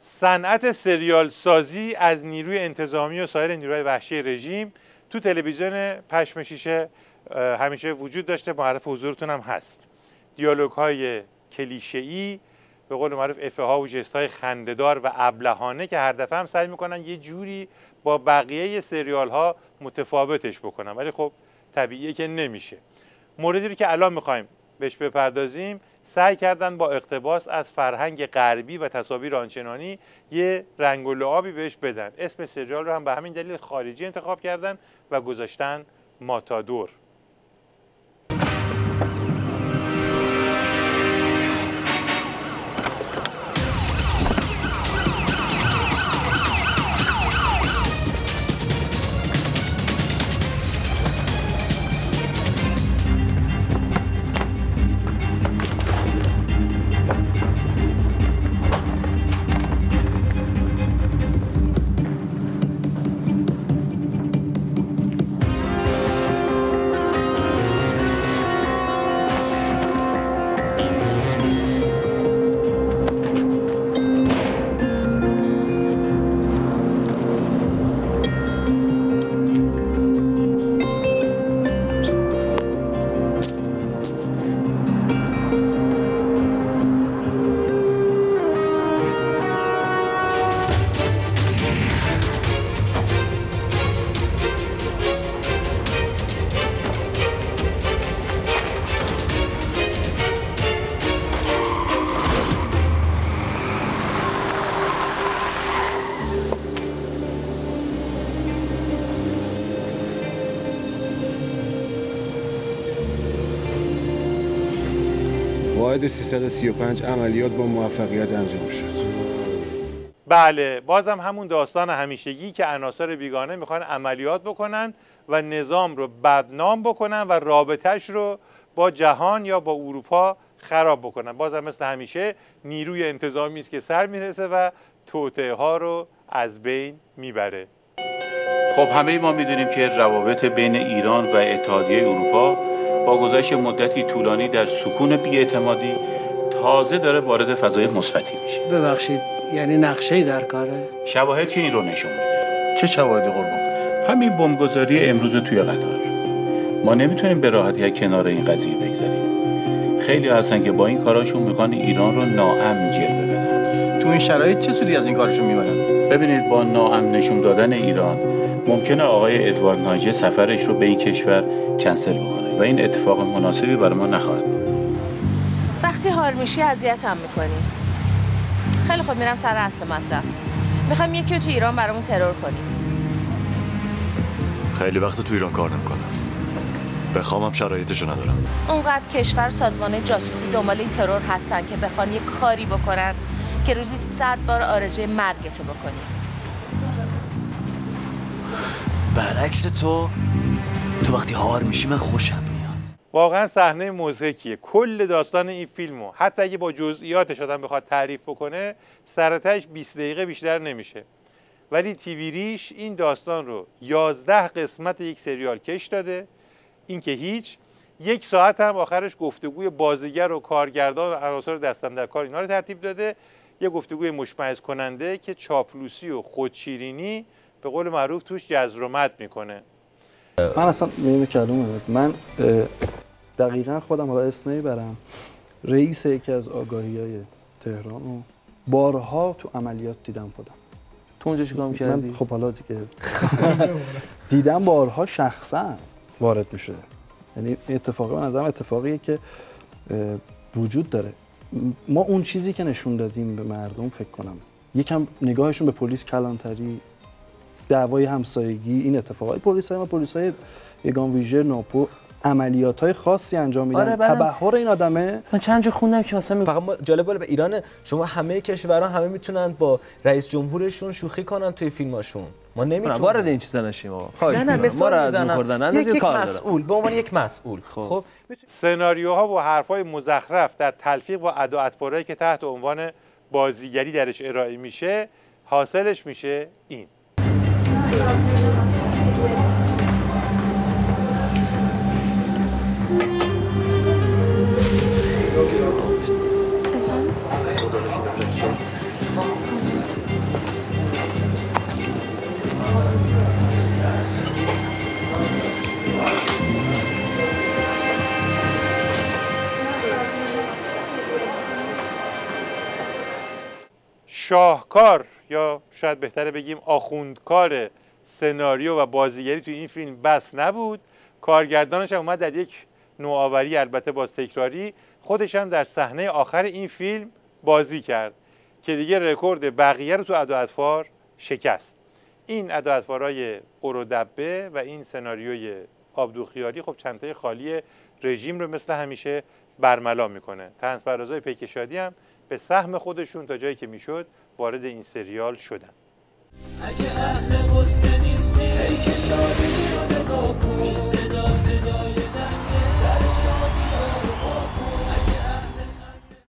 صنعت سریال سازی از نیروی انتظامی و سایر نیروهای وحشی رژیم تو تلویزیون پشم شیشه همیشه وجود داشته، معرف حضورتون هم هست. دیالوگ های کلیشه‌ای، به قول معروف افه ها و ژست های خنده‌دار و ابلهانه که هر دفعه هم سعی میکنن یه جوری با بقیه سریال ها متفاوتش بکنن، ولی خب طبیعیه که نمیشه. موردی رو که الان میخوایم بهش بپردازیم سعی کردن با اقتباس از فرهنگ غربی و تصاویر آنچنانی یه رنگ و لعابی بهش بدن. اسم سریال رو هم به همین دلیل خارجی انتخاب کردن و گذاشتن ماتادور. واحد 335 عملیات با موفقیت انجام شد. بله، بازم همون داستان همیشگی که عناصر بیگانه میخوان عملیات بکنن و نظام رو بدنام بکنن و رابطهش رو با جهان یا با اروپا خراب بکنن. بازم مثل همیشه نیروی انتظامی است که سر میرسه و توطئه ها رو از بین میبره. خب همه ما میدونیم که روابط بین ایران و اتحادیه اروپا با گذشت مدتی طولانی در سکون بی‌اعتمادی تازه داره وارد فضای مثبتی میشه. ببخشید، یعنی نقشه‌ای در کاره؟ شواهد که این رو نشون میده. چه شواهدی قربان؟ همین بمبگذاری امروز توی قطار. ما نمیتونیم به راحتی کنار این قضیه بگذریم. خیلی هستن که با این کاراشون میخوان ایران رو ناامن جلوه بدن. تو این شرایط چه سودی از این کارشون میبرن؟ ببینید، با ناامن نشون دادن ایران ممکنه آقای ادوارد نایجه سفرش رو به این کشور کنسل بکنه و این اتفاق مناسبی برای ما نخواهد بود. وقتی حال میشی اذیتم میکنی. خیلی خوب، میرم سر اصل مطلب. میخوام یکی رو تو ایران برامون ترور کنید. خیلی وقت تو ایران کار نمیکنم. بخوامم شرایطشو ندارم. اونقدر کشور سازمان جاسوسی دنبال این ترور هستن که بخوان یه کاری بکنن که روزی 100 بار آرزوی مرگتو بکنی. برعکس تو وقتی هار میشی من خوشم میاد. واقعا صحنه مضحکیه. کل داستان این فیلمو حتی اگه با جزئیاتش آدم بخواد تعریف بکنه سرتش 20 دقیقه بیشتر نمیشه. ولی تیوی ریش این داستان رو 11 قسمت یک سریال کش داده. این که هیچ، 1 ساعت هم آخرش گفتگوی بازیگر و کارگردان و عناصر دستم در کار اینا رو ترتیب داده. یه گفتگوی مشمئز کننده که چاپلوسی و خودشیرینی به قول معروف توش جذر و مد میکنه. من اصلا میگم من دقیقاً خودم حالا اسم نمیبرم، رئیس یکی از آگاهی‌های تهران رو بارها تو عملیات دیدم خودم. تو اونجا چیکار می‌کردی؟ من خب حالا دیگه دیدم بارها شخصا وارد میشه. یعنی اتفاقی من نظرم اتفاقیه که وجود داره. ما اون چیزی که نشون دادیم به مردم فکر کنم یکم نگاهشون به پلیس کلانتری، دعوای همسایگی، این اتفاقای پلیسای یگان ویژه ناپو عملیات‌های خاصی انجام میدن. تبحر این آدمه. من چند جا خوندم که مثلا فقط جالب به ایران شما همه کشورها همه میتونن با رئیس جمهورشون شوخی کنن توی فیلماشون. ما نمیتونیم وارد این چیزا نشیم آقا. نه مثال میزنم. یک مسئول به عنوان یک مسئول خب سناریوها و حرفای مزخرف در تلفیق با ادا و اطوارایی که تحت عنوان بازیگری درش ارائه میشه حاصلش میشه این. شاهکار یا شاید بهتره بگیم آخوندکار سناریو و بازیگری تو این فیلم بس نبود، کارگردانش هم اومد در یک نوآوری البته باز تکراری خودش هم در صحنه آخر این فیلم بازی کرد که دیگه رکورد بقیه رو تو ادا اطفار شکست. این ادا اطفارهای قر و دبه و این سناریوی آبدوخیاری خب چنته خالی رژیم رو مثل همیشه برملا میکنه. طنزپردازای پیک شادی هم به سهم خودشون تا جایی که میشد وارد این سریال شدن. اگه اهل قصه نیستی ای که شادی شده با